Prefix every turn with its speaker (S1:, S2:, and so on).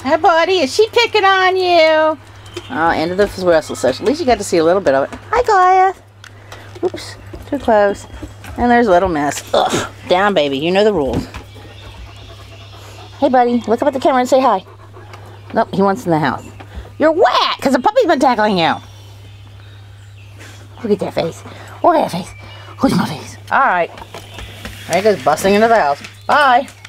S1: Hi, buddy. Is she picking on you? Oh, end of the wrestle session. At least you got to see a little bit of it. Hi, Goliath. Oops, too close. And there's a little mess. Ugh. Down, baby. You know the rules. Hey, buddy. Look up at the camera and say hi. Nope, he wants in the house. You're wet because the puppy's been tackling you. Look at that face. Look at that face. Look at my face. All right. There he goes busting into the house. Bye.